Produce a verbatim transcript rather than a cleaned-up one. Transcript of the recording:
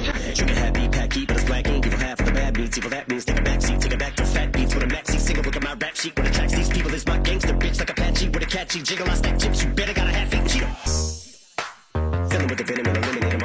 Trigger happy, pack heat, but it's black ink. Evil half of the bad beats, evil that means take a back seat, take it back to fat beats with a maxi single. Look at my rap sheet. What attracts these people is my gangster bitch like Apache with a catchy jiggle. I stack chips, you better got a half eat Cheeto. Filling with the venom and eliminate